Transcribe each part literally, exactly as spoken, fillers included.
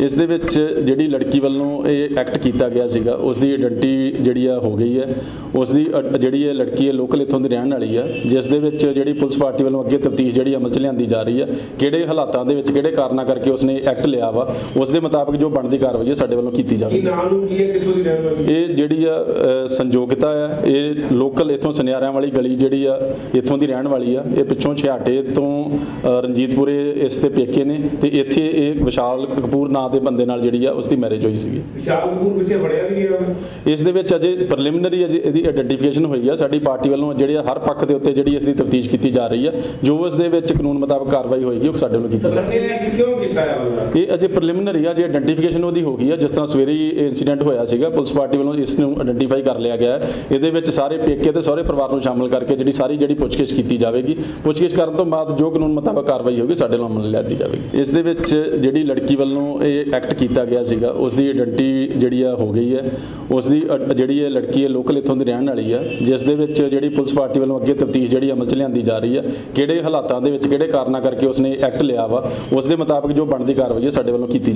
इस दे विच जिहड़ी लड़की वालों ये एक्ट किया गया सीगा उसकी आइडेंटिटी जिहड़ी आ हो गई है। उसकी जिहड़ी है लड़की है लोकल इत्थों दी रहण वाली है, जिस दे विच जिहड़ी पुलिस पार्टी वालों अगे तफ्तीश जिहड़ी अमल च लिआंदी जा रही है, किहड़े हालातां दे विच किहड़े कारणा करके उसने एक्ट लिया वा उस दे मुताबिक जो बनदी कार्रवाई है साडे वालों कीती जावेगी। ये जिहड़ी आ संजोगिता है ये लोकल इत्थों सनियारिਆਂ वाली गली जिहड़ी आ इत्थों दी रहण वाली आ। ये पिछों छियाटे तो रंजीतपुरे इस ते पेके ने ते इत्थे एक विशाल कपूर नां दे बंदे नाल जिहड़ी आ उसदी मैरिज होई सीगी। विशाल कपूर पिछे वड़िया भी है। इस दे विच अजे प्रिलिमिनरी अजे इहदी आइडेंटिफिकेशन होई है। साडी पार्टी वालों जिहड़ी हर पक्ष दे उत्ते जिहड़ी इसदी तफ्तीश कीती जा रही है, जो उस दे विच कानून मुताबिक कार्रवाई होएगी वो साडे वालों कीती जाएगी। क्यों कीता है ये अजे प्रिलिमिनरी आ, जे आइडेंटिफिकेशन ओहदी हो गई है। जिस तरह सवेरे ही इंसीडेंट होया सीगा पुलिस पार्टी वालों इसनूं आइडेंटिफाई कर लिया गया है। इहदे विच सारे पेके ते सारे परिवार नूं शामिल करके जिहड़ी सारी जिहड़ी पुछगिछ कीती जाएगी, पुछगिछ करन तो बाद जो कानून मुताबिक कार्रवाई होगी साडे नाल अमल लिआंदी जाएगी। इस दे विच जिहड़ी लड़की वालों ये एक्ट किया गया सीगा उसकी आइडेंटिटी जिहड़ी आ हो गई है। उसकी जिहड़ी है लड़की है लोकल इत्थों दी रहण वाली है, जिस दे विच जिहड़ी पुलिस पार्टी वालों अगे तफ्तीश जिहड़ी अमल च लिआंदी जा रही है, किहड़े हालातां दे विच किहड़े कारणा करके उसने एक्ट लिया वा उस दे मुताबिक जो बनदी कार्रवाई है साडे वालों कीती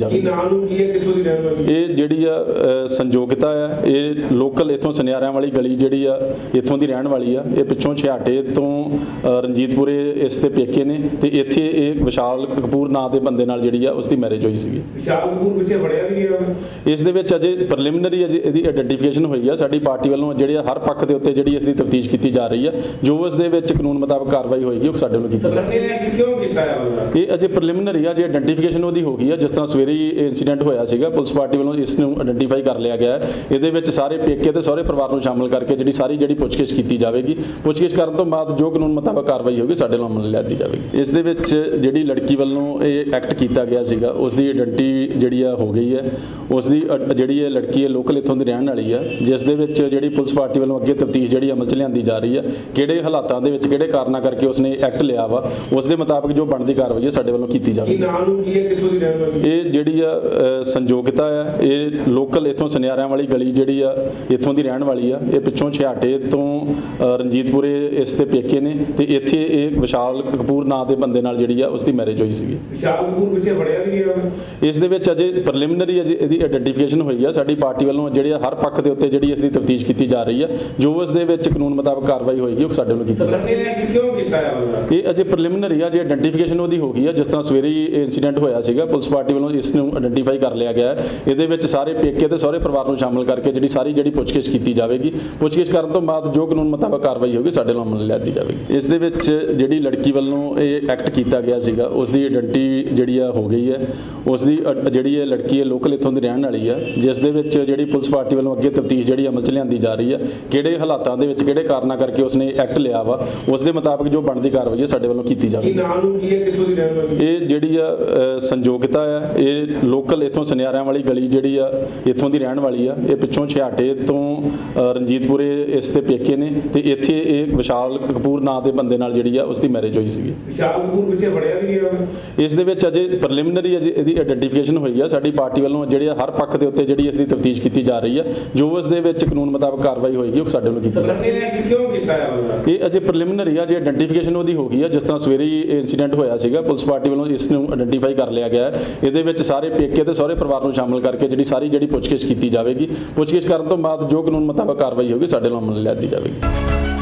जावेगी। ये जिहड़ी आ संजोगिता है ये लोकल इत्थों सनियारिਆਂ वाली गली जिहड़ी आ इत्थों दी रहण वाली आ। ये पिछों छियाटे तो रंजीतपुरे इस ते पेके ने ते इत्थे एक विशाल कपूर नां दे बंदे नाल जिहड़ी आ उसदी मैरिज होई सीगी। विशाल कपूर पिछे वड़िया भी है। इस दे विच अजे प्रिलिमिनरी अजे इहदी आइडेंटिफिकेशन होई है। साडी पार्टी वालों जिहड़ी हर पक्ष दे उत्ते जिहड़ी इसदी तफ्तीश कीती जा रही है, जो उस दे विच कानून मुताबिक कार्रवाई होएगी वो साडे वालों कीती जाएगी। क्यों कीता है ये अजे प्रिलिमिनरी आ, जे आइडेंटिफिकेशन ओहदी हो गई है। जिस तरह सवेरे ही इंसीडेंट होया सीगा पुलिस पार्टी वालों इसनूं आइडेंटिफाई कर लिया गया है। इहदे विच सारे पेके ते सारे परिवार नूं शामिल करके जिहड़ी सारी जिहड़ी पुछगिछ कीती जाएगी, पुछगिछ करन तो बाद जो कानून मुताबिक कार्रवाई होगी साडे नाल अमल लिआंदी जाएगी। इस दे विच जिहड़ी लड़की वालों ये एक्ट किया गया सीगा उसकी आइडेंटिटी जिहड़ी आ हो गई है। उसकी जिहड़ी है लड़की है लोकल इत्थों दी रहण वाली है, जिस दे विच जिहड़ी पुलिस पार्टी वालों अगे तफ्तीश जिहड़ी अमल च लिआंदी जा रही है, किहड़े हालातां दे विच किहड़े कारणा करके उसने एक्ट लिया वा उस दे मुताबिक जो बनदी कार्रवाई है साडे वालों कीती जावेगी। ये जिहड़ी आ संजोगिता है ये लोकल इत्थों सनियारिਆਂ वाली गली जिहड़ी आ इत्थों दी रहण वाली आ। ये पिछों छियाटे तो रंजीतपुरे इस ते पेके ने ते इत्थे एक विशाल कपूर नां दे बंदे नाल जिहड़ी आ उसदी मैरिज होई सीगी। विशाल कपूर पिछे वड़िया भी है। इस दे विच अजे प्रिलिमिनरी अजे इहदी आइडेंटिफिकेशन होई है। साडी पार्टी वालों जिहड़ी हर पक्ष दे उत्ते जिहड़ी इसदी तफ्तीश कीती जा रही है, जो उस दे विच कानून मुताबिक कार्रवाई होएगी वो साडे वालों कीती जाएगी। क्यों कीता है ये अजे प्रिलिमिनरी आ, जे आइडेंटिफिकेशन ओहदी हो गई है। जिस तरह सवेरे ही इंसीडेंट होया सीगा पुलिस पार्टी वालों इसनूं आइडेंटिफाई कर लिया गया है। इहदे विच सारे पेके ते सारे परिवार नूं शामिल करके जिहड़ी सारी जिहड़ी पुछगिछ कीती जाएगी, पुछगिछ करन तो बाद जो कानून मुताबिक कार्रवाई होगी साडे नाल अमल लिआंदी जाएगी। इस दे विच जिहड़ी लड़की वालों ये एक्ट किया गया सीगा उसकी आइडेंटिटी जिहड़ी आ हो गई है। उसकी जिहड़ी है लड़की है लोकल इत्थों दी रहण वाली है, जिस दे विच जिहड़ी पुलिस पार्टी वालों अगे तफ्तीश जिहड़ी अमल च लिआंदी जा रही है, किहड़े हालातां दे विच किहड़े कारणा करके उसने एक्ट लिया वा उस दे मुताबिक जो बनदी कार्रवाई है साडे वालों कीती जावेगी। ये जिहड़ी आ संजोगिता है ये लोकल इत्थों सनियारिਆਂ वाली गली जिहड़ी आ इत्थों दी रहण वाली आ। ये पिछों छियाटे तो रंजीतपुरे इस ते पेके ने ते इत्थे एक विशाल कपूर नां दे बंदे नाल जिहड़ी आ उसदी मैरिज होई सीगी। विशाल कपूर पिछे वड़िया भी है। इस दे विच अजे प्रिलिमिनरी अजे इहदी आइडेंटिफिकेशन होई है। साडी पार्टी वालों जिहड़ी हर पक्ष दे उत्ते जिहड़ी इसदी तफ्तीश कीती जा रही है, जो उस दे विच कानून मुताबिक कार्रवाई होएगी वो साडे वालों कीती जाएगी। क्यों कीता है ये अजे प्रिलिमिनरी आ, जे आइडेंटिफिकेशन ओहदी हो गई है। जिस तरह सवेरे ही इंसीडेंट होया सीगा पुलिस पार्टी वालों इसनूं आइडेंटिफाई कर लिया गया है। इहदे विच सारे पेके ते सारे परिवार नूं शामिल करके जिहड़ी सारी जिहड़ी पुछगिछ कीती जाएगी, पुछगिछ करन तो बाद जो कानून मुताबिक कार्रवाई होगी साडे नाल अमल लिआंदी जाएगी।